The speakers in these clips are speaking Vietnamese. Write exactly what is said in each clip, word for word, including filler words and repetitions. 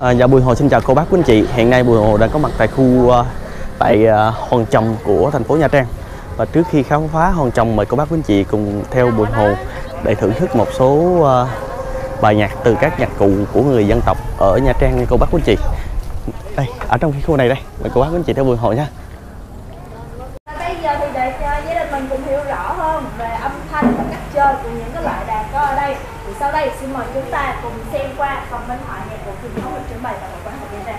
À, dạ Bùi Hồ xin chào cô bác quý anh chị. Hiện nay Bùi Hồ đang có mặt tại khu uh, tại uh, hòn Trầm của thành phố Nha Trang. Và trước khi khám phá hòn Trầm, mời cô bác quý anh chị cùng theo Bùi Hồ để thưởng thức một số uh, bài nhạc từ các nhạc cụ của người dân tộc ở Nha Trang nha cô bác quý anh chị. Đây, ở trong cái khu này đây, mời cô bác quý anh chị theo Bùi Hồ nha. Bây giờ thì để cho gia đình mình cùng hiểu rõ hơn về âm thanh và cách chơi của những cái loại đàn có ở đây. Thì sau đây xin mời chúng ta cùng xem qua phần minh họa nhạc cụ truyền thống được trưng bày tại một quán hội Nha Trang.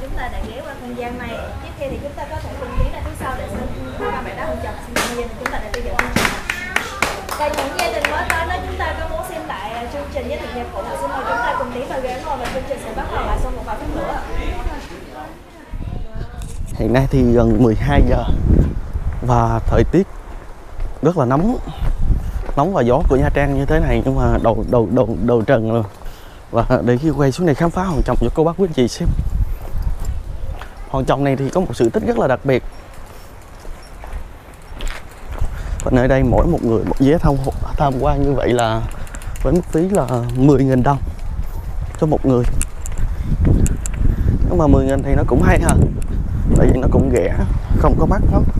chúng ta đã ghé qua không gian này. Tiếp theo thì chúng ta có thể cùng tiến ra phía sau để xem các bạn đã hồng chồng xin mời chúng ta đã theo dõi chương trình. Và những gia đình mới tới đó chúng ta có muốn xem lại chương trình với thực nhạc cụ thì xin mời chúng ta cùng tiến vào ghế ngồi và chương trình sẽ bắt đầu lại sau một vài phút nữa. Hiện nay thì gần mười hai giờ và thời tiết rất là nóng, nóng và gió của Nha Trang như thế này, nhưng mà đầu đầu đầu đầu trần rồi. Và để khi quay xuống này khám phá hòn chồng cho cô bác quý anh chị xem. Hòn chồng này thì có một sự tích rất là đặc biệt. Và nơi đây mỗi một người một vé tham tham quan như vậy là với mức phí là mười nghìn đồng cho một người. Nhưng mà mười nghìn thì nó cũng hay ha, tại vì nó cũng rẻ, không có mắc lắm.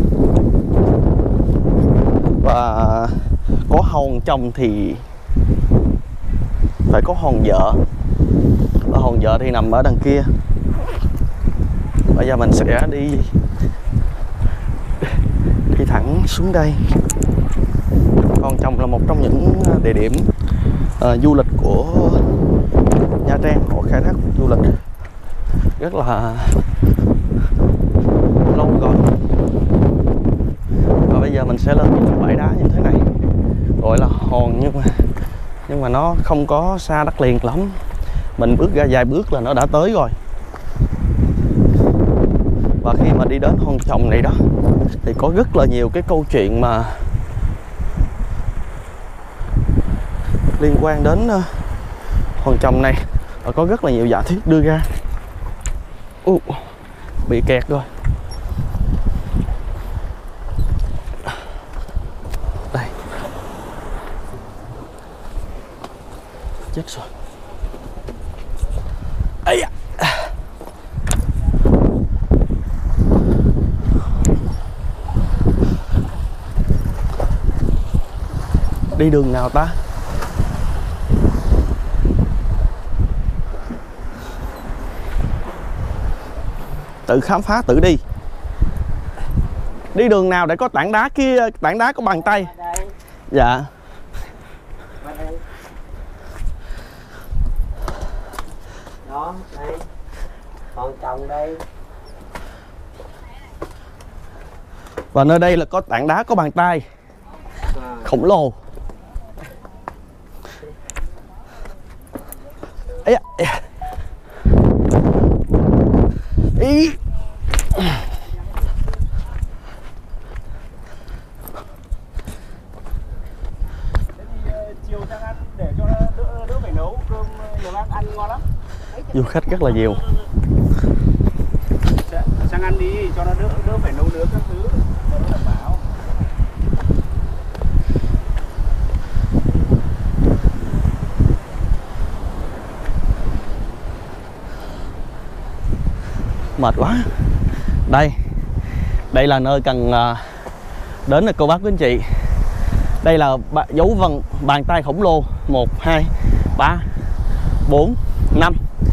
Và có hòn chồng thì phải có hòn vợ, và hòn vợ thì nằm ở đằng kia. Bây giờ mình sẽ đi đi thẳng xuống đây. Hòn chồng là một trong những địa điểm uh, du lịch của Nha Trang. Họ khai thác du lịch rất là lâu rồi. Và bây giờ mình sẽ lên những bãi đá như thế này, gọi là hòn, nhưng mà nhưng mà nó không có xa đất liền lắm. Mình bước ra vài bước là nó đã tới rồi. Và khi mà đi đến hòn chồng này đó thì có rất là nhiều cái câu chuyện mà liên quan đến uh, hòn chồng này, và có rất là nhiều giả thuyết đưa ra. uh, bị kẹt rồi. Đây, chết rồi. Ây da. Đi đường nào ta? Tự khám phá tự đi. Đi đường nào để có tảng đá kia, tảng đá có bàn tay. Dạ. Đó, đây. Còn chồng đây. Và nơi đây là có tảng đá có bàn tay À. khổng lồ. Ây da. Ý. Chiều sang ăn để cho đỡ, đỡ phải nấu cơm, nhiều ăn ăn ngon lắm. Du khách rất là nhiều. Sang ăn đi cho nó đỡ đỡ phải nấu nướng các thứ, nó đảm bảo. Mệt quá. Đây, đây là nơi cần uh, đến là cô bác quý anh chị. Đây là dấu vân bàn tay khổng lồ. Một, hai, ba, bốn, năm.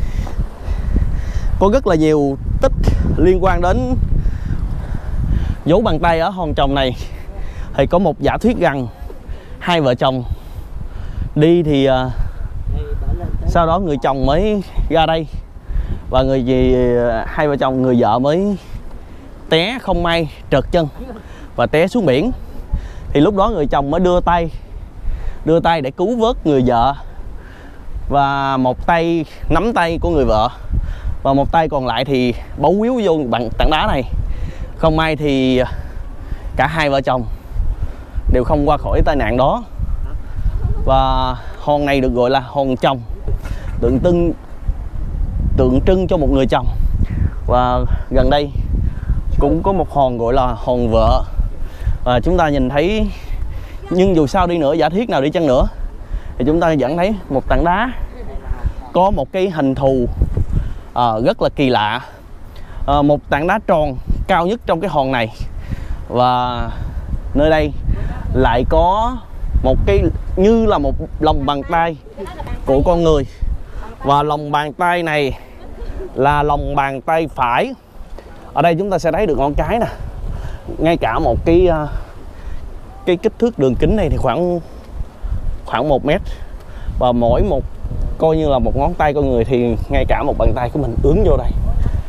Có rất là nhiều tích liên quan đến dấu bàn tay ở hòn chồng này. Thì có một giả thuyết rằng hai vợ chồng đi thì uh, sau đó người chồng mới ra đây, và người gì hai vợ chồng người vợ mới té không may trật chân và té xuống biển. Thì lúc đó người chồng mới đưa tay đưa tay để cứu vớt người vợ, và một tay nắm tay của người vợ và một tay còn lại thì bấu víu vô bằng tảng đá này. Không may thì cả hai vợ chồng đều không qua khỏi tai nạn đó. Và hòn này được gọi là hòn chồng, tượng trưng tượng trưng cho một người chồng. Và gần đây cũng có một hòn gọi là hòn vợ. Và chúng ta nhìn thấy, nhưng dù sao đi nữa, giả thiết nào đi chăng nữa, thì chúng ta vẫn thấy một tảng đá có một cái hình thù à, rất là kỳ lạ. à, Một tảng đá tròn cao nhất trong cái hòn này. Và nơi đây lại có một cái như là một lòng bàn tay của con người. Và lòng bàn tay này là lòng bàn tay phải. Ở đây chúng ta sẽ thấy được ngón cái nè. Ngay cả một cái cái kích thước đường kính này thì khoảng khoảng một mét. Và mỗi một coi như là một ngón tay con người thì ngay cả một bàn tay của mình ướm vô đây.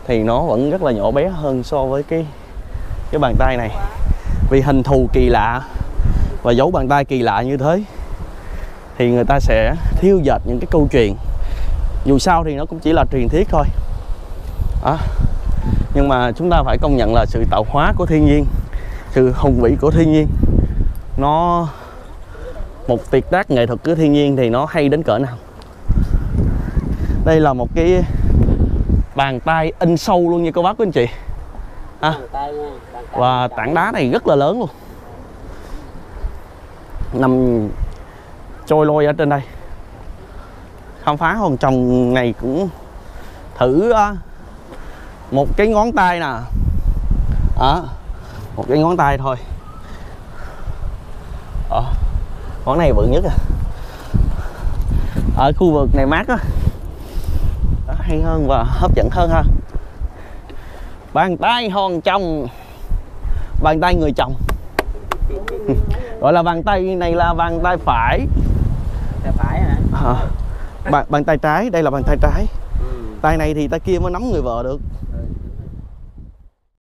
thì nó vẫn rất là nhỏ bé hơn so với cái cái bàn tay này. Vì hình thù kỳ lạ và dấu bàn tay kỳ lạ như thế thì người ta sẽ thiêu dệt những cái câu chuyện. Dù sao thì nó cũng chỉ là truyền thuyết thôi à, nhưng mà chúng ta phải công nhận là sự tạo hóa của thiên nhiên, sự hùng vĩ của thiên nhiên, nó một tuyệt tác nghệ thuật của thiên nhiên thì nó hay đến cỡ nào. Đây là một cái bàn tay in sâu luôn nha cô bác quý anh chị à, và tảng đá này rất là lớn luôn, nằm trôi lôi ở trên đây. Khám phá hòn tròng này cũng thử uh, một cái ngón tay nè à, một cái ngón tay thôi à, ngón này bự nhất à. Ở khu vực này mát á, hay hơn và hấp dẫn hơn ha. Bàn tay hòn tròng, bàn tay người chồng gọi là bàn tay này là bàn tay phải. Tay phải hả? À, bàn, bàn tay trái, đây là bàn tay trái. Ừ. Tay này thì tay kia mới nắm người vợ được.